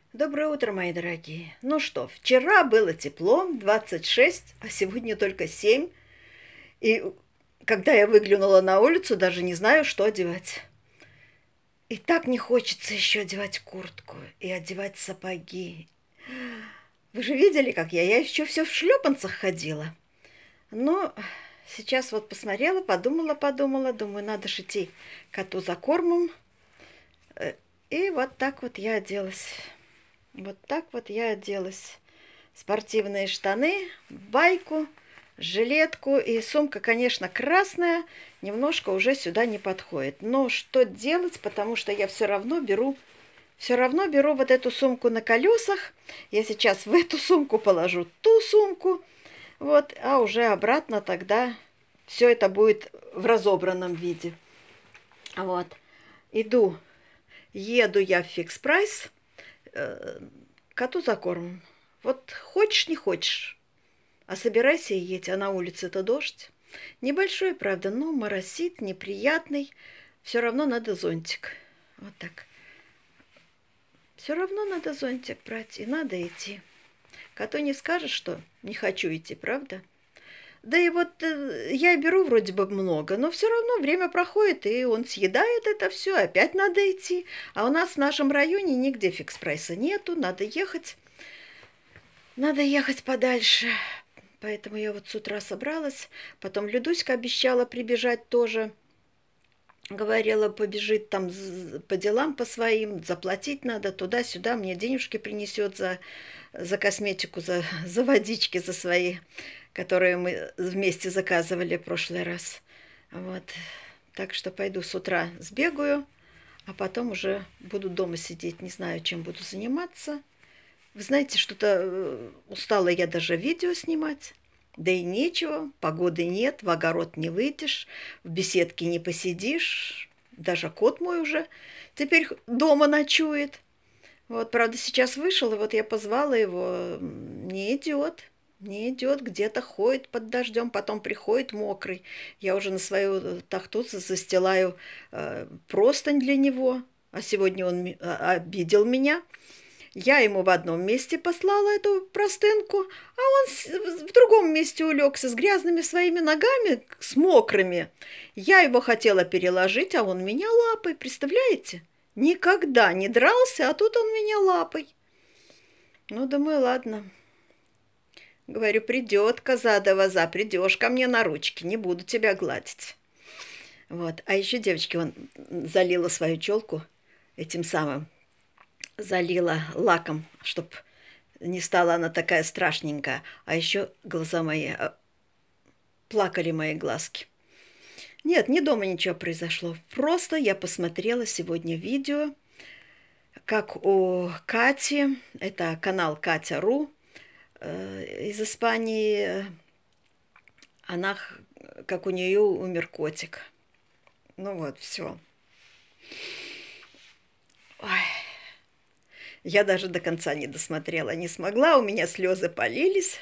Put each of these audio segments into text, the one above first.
Доброе утро, мои дорогие. Ну что, вчера было тепло, 26, а сегодня только 7. И когда я выглянула на улицу, даже не знаю, что одевать. И так не хочется еще одевать куртку и одевать сапоги. Вы же видели, как я еще все в шлепанцах ходила. Но сейчас вот посмотрела, подумала, думаю, надо ж идти коту за кормом. И вот так вот я оделась. Вот так вот я оделась. Спортивные штаны, байку, жилетку и сумка, конечно, красная, немножко уже сюда не подходит. Но что делать, потому что я все равно беру вот эту сумку на колесах. Я сейчас в эту сумку положу ту сумку, вот, а уже обратно тогда все это будет в разобранном виде. Вот, еду я в Фикс Прайс. Коту за кормом. Вот хочешь, не хочешь, а собирайся и едь, а на улице-то дождь. Небольшой, правда, но моросит, неприятный. Все равно надо зонтик. Вот так. Все равно надо зонтик брать, и надо идти. Коту не скажешь, что не хочу идти, правда? Да и вот я беру вроде бы много, но все равно время проходит, и он съедает это все, опять надо идти. А у нас в нашем районе нигде Фикс Прайса нету, надо ехать подальше. Поэтому я вот с утра собралась, потом Людуська обещала прибежать тоже. Говорила, побежит там по делам по своим, заплатить надо туда-сюда, мне денежки принесет за косметику, за водички, за свои, которые мы вместе заказывали в прошлый раз. Вот. Так что пойду с утра сбегаю, а потом уже буду дома сидеть, не знаю, чем буду заниматься. Вы знаете, что-то устала я даже видео снимать. Да и нечего, погоды нет, в огород не выйдешь, в беседке не посидишь. Даже кот мой уже теперь дома ночует. Вот, правда, сейчас вышел, и вот я позвала его. Не идет, где-то ходит под дождем, потом приходит мокрый. Я уже на свою тахту застилаю простынь для него, а сегодня он обидел меня. Я ему в одном месте послала эту простынку, а он в другом месте улегся с грязными своими ногами, с мокрыми. Я его хотела переложить, а он меня лапой, представляете? Никогда не дрался, а тут он меня лапой. Ну, думаю, ладно. Говорю, придет коза да ваза, придешь ко мне на ручки, не буду тебя гладить. Вот. А еще, девочки, он залила свою челку этим самым, залила лаком, чтоб не стала она такая страшненькая. А еще глаза мои, плакали мои глазки. Нет, не дома ничего произошло. Просто я посмотрела сегодня видео, как у Кати, это канал Катя.ру из Испании, она, как у нее умер котик. Ну вот, все. Ой. Я даже до конца не досмотрела, не смогла, у меня слезы полились.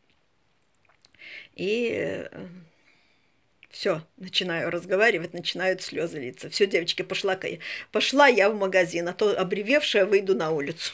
И все, начинаю разговаривать, начинают слезы литься. Все, девочки, пошла я в магазин, а то обревевшая выйду на улицу.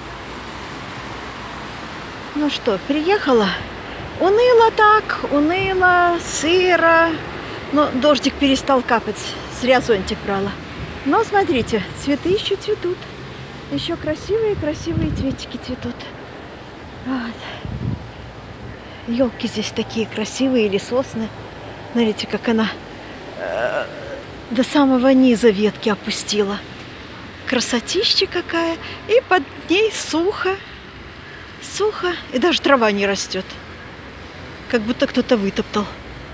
Ну что, приехала. Уныло так, уныло, сыро. Но дождик перестал капать, зря зонтик брала. Но смотрите, цветы еще цветут. Еще красивые цветики цветут. Вот. Елки здесь такие красивые, или сосны. Смотрите, как она до самого низа ветки опустила. Красотища какая. И под ней сухо. Сухо. И даже трава не растет. Как будто кто-то вытоптал.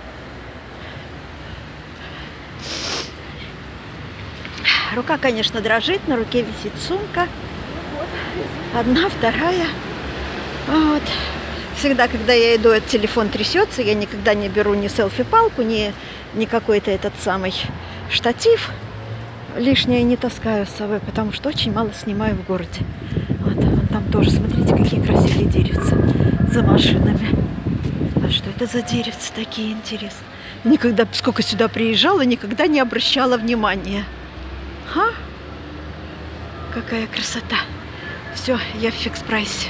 Рука, конечно, дрожит, на руке висит сумка. Одна, вторая. Вот. Всегда, когда я иду, этот телефон трясется, я никогда не беру ни селфи-палку, ни какой-то этот самый штатив. Лишнее не таскаю с собой, потому что очень мало снимаю в городе. Вот, там тоже, смотрите, какие красивые деревца за машинами. А что это за деревца такие, интересные? Никогда, сколько сюда приезжала, никогда не обращала внимания. Ха? Какая красота. Все, я в фикс-прайсе.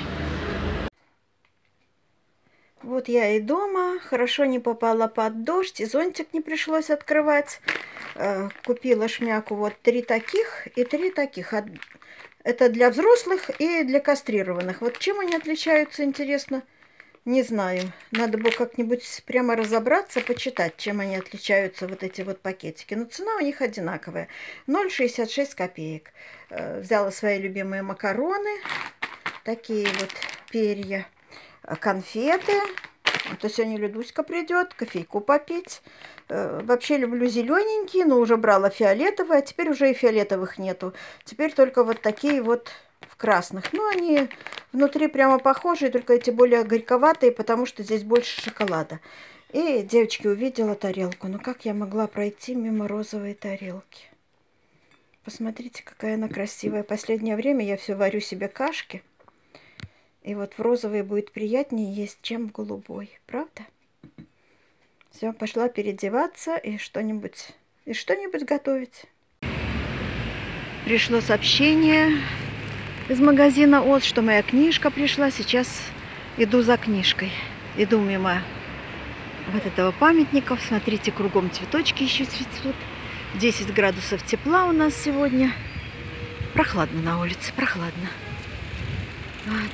Вот я и дома, хорошо не попала под дождь, и зонтик не пришлось открывать. Купила шмяку вот 3 таких и 3 таких. Это для взрослых и для кастрированных. Вот чем они отличаются, интересно, не знаю. Надо бы как-нибудь прямо разобраться, почитать, чем они отличаются, вот эти вот пакетики. Но цена у них одинаковая. 0,66 копеек. Взяла свои любимые макароны, такие вот перья. Конфеты. То сегодня Людуська придет, кофейку попить. Вообще люблю зелененькие, но уже брала фиолетовые, а теперь уже и фиолетовых нету. Теперь только вот такие вот в красных. Ну, они внутри прямо похожие, только эти более горьковатые, потому что здесь больше шоколада. И девочки увидела тарелку. Ну, как я могла пройти мимо розовой тарелки? Посмотрите, какая она красивая. Последнее время я все варю себе кашки. И вот в розовой будет приятнее есть, чем в голубой. Правда? Все, пошла переодеваться и что-нибудь готовить. Пришло сообщение из магазина ОТ, что моя книжка пришла. Сейчас иду за книжкой. Иду мимо вот этого памятника. Смотрите, кругом цветочки еще цветут. 10 градусов тепла у нас сегодня. Прохладно на улице, прохладно. Вот.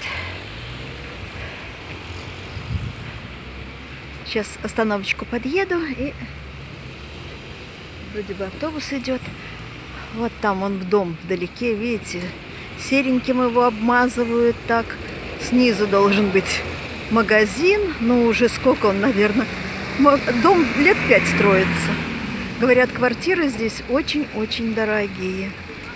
Сейчас остановочку подъеду, и вроде бы автобус идет. Вот там он в дом вдалеке, видите, сереньким его обмазывают так. Снизу должен быть магазин, но уже сколько он, наверное, дом лет 5 строится. Говорят, квартиры здесь очень-очень дорогие.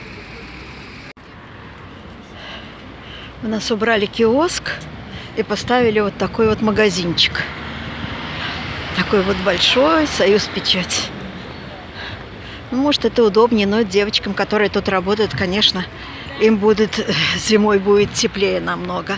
У нас убрали киоск и поставили вот такой вот магазинчик. Такой вот большой, Союз Печать. Ну, может, это удобнее, но девочкам, которые тут работают, конечно, им будет зимой будет теплее намного.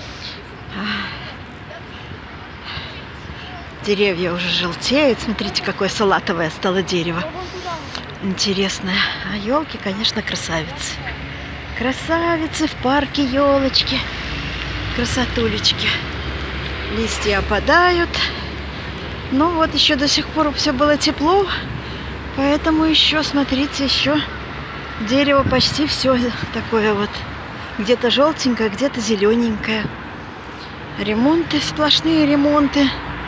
Деревья уже желтеют. Смотрите, какое салатовое стало дерево. Интересное. А елки, конечно, красавицы. Красавицы в парке, елочки. Красотулечки. Листья опадают. Но вот еще до сих пор все было тепло. Поэтому еще, смотрите, еще дерево почти все такое вот. Где-то желтенькое, где-то зелененькое. Ремонты, сплошные ремонты.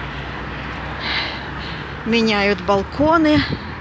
Меняют балконы.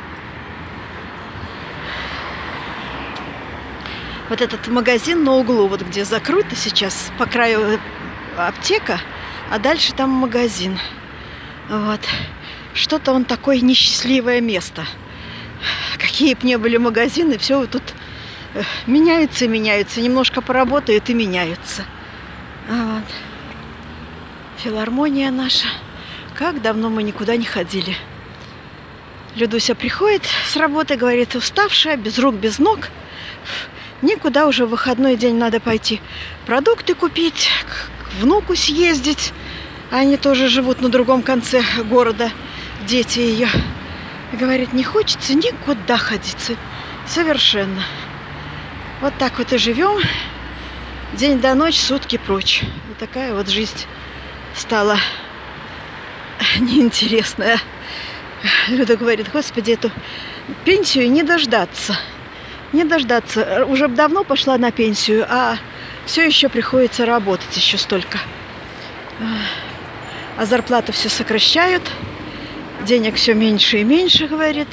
Вот этот магазин на углу, вот где закрыто сейчас, по краю аптека, а дальше там магазин. Вот. Что-то он такое несчастливое место. Какие бы ни были магазины, все тут меняется и меняется. Немножко поработают и меняются. Вот. Филармония наша. Как давно мы никуда не ходили. Людуся приходит с работы, говорит, уставшая, без рук, без ног. Никуда уже в выходной день надо пойти продукты купить, к внуку съездить. Они тоже живут на другом конце города, дети ее. Говорит, не хочется никуда ходить. Совершенно. Вот так вот и живем. День до ночи, сутки прочь. Вот такая вот жизнь стала неинтересная. Люда говорит, господи, эту пенсию не дождаться. Не дождаться. Уже давно пошла на пенсию, а все еще приходится работать еще столько. А зарплату все сокращают. Денег все меньше и меньше, говорит.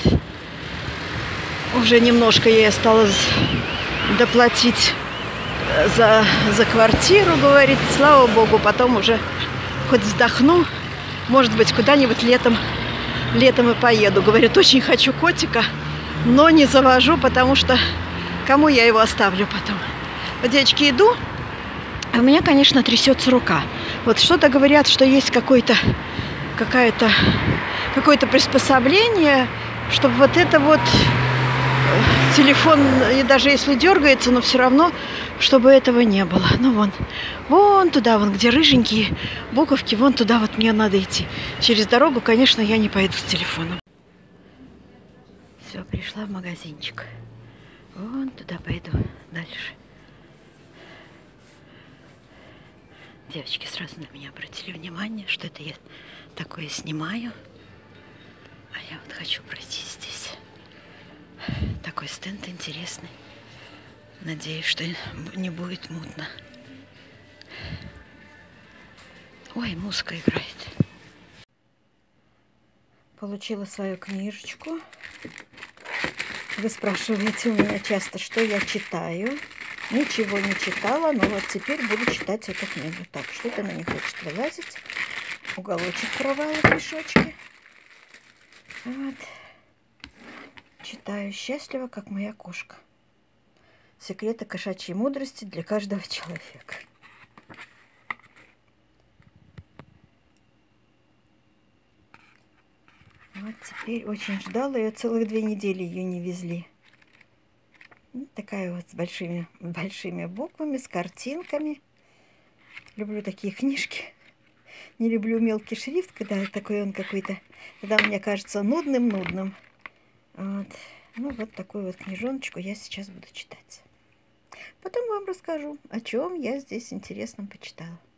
Уже немножко ей осталось доплатить за квартиру, говорит. Слава богу, потом уже хоть вздохну. Может быть, куда-нибудь летом и поеду. Говорит, очень хочу котика, но не завожу, потому что кому я его оставлю потом. Вот, девочки, иду, а у меня, конечно, трясется рука. Вот что-то говорят, что есть какое-то приспособление, чтобы вот это вот телефон, и даже если дергается, но все равно, чтобы этого не было. Ну, вон туда, где рыженькие буковки, вон туда вот мне надо идти. Через дорогу, конечно, я не пойду с телефоном. Все, пришла в магазинчик. Вон туда пойду дальше. Девочки сразу на меня обратили внимание, что это я такое снимаю. А я вот хочу пройти здесь. Такой стенд интересный. Надеюсь, что не будет мутно. Ой, музыка играет. Получила свою книжечку. Вы спрашиваете у меня часто, что я читаю. Ничего не читала, но вот теперь буду читать эту книгу. Так, что-то она не хочет вылазить. Уголочек порвала в мешочке. Вот. Читаю «Счастлива, как моя кошка». Секреты кошачьей мудрости для каждого человека. Вот теперь очень ждала ее, целых 2 недели ее не везли. Такая вот с большими буквами, с картинками. Люблю такие книжки. Не люблю мелкий шрифт, когда такой он какой-то, тогда мне кажется нудным. Вот. Ну, вот такую вот книжоночку я сейчас буду читать. Потом вам расскажу, о чем я здесь интересном почитала.